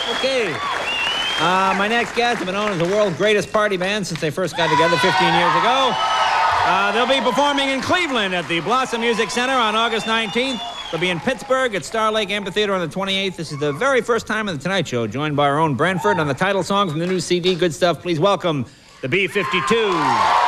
Okay. My next guest has been known as the world's greatest party band since they first got together 15 years ago. They'll be performing in Cleveland at the Blossom Music Center on August 19th. They'll be in Pittsburgh at Star Lake Amphitheater on the 28th. This is the very first time on The Tonight Show, joined by our own Branford on the title song from the new CD, Good Stuff. Please welcome the B-52s.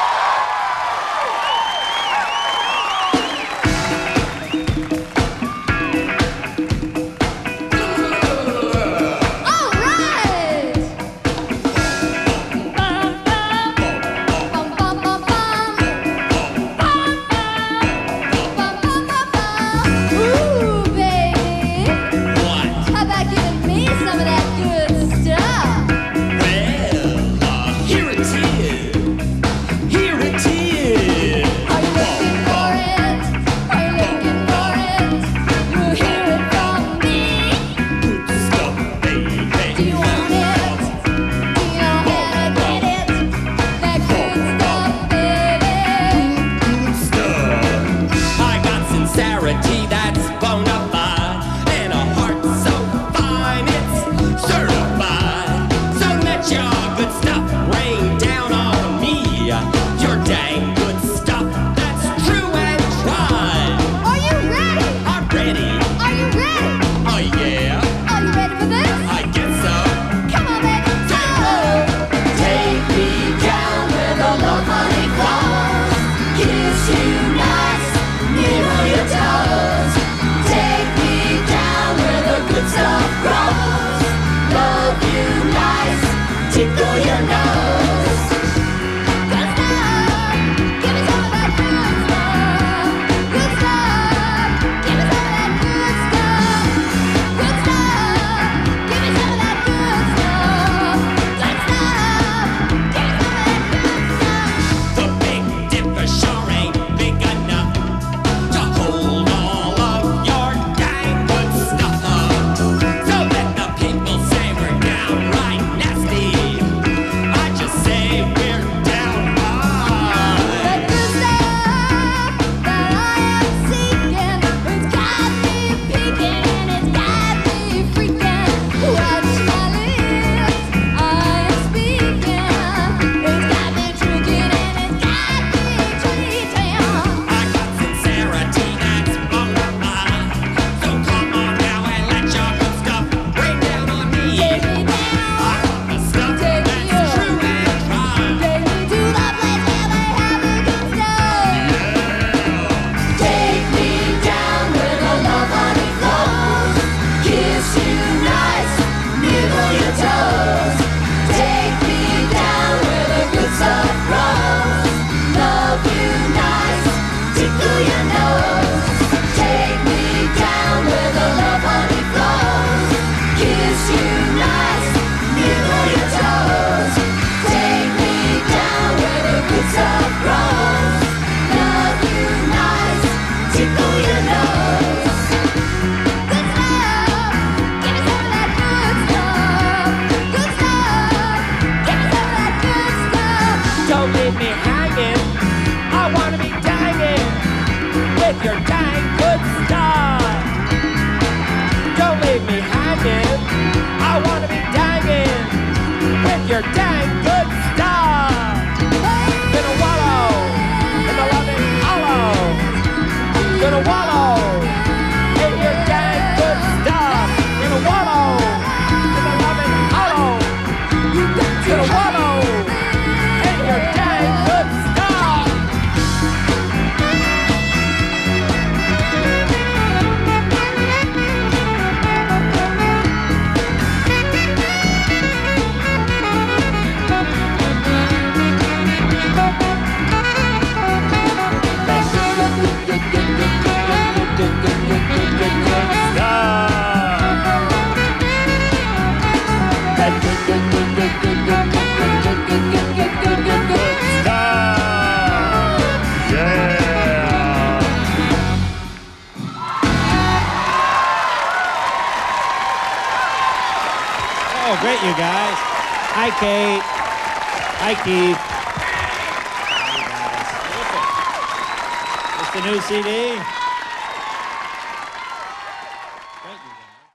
Your dang good stuff. Gonna wallow in the loving hollow. Gonna wallow in your dang good stuff. Gonna wallow in the loving hollow. Gonna wallow in your dang good stuff. Oh, great, you guys. Hi, Kate. Hi, Keith. Hi, you guys. It's the new CD.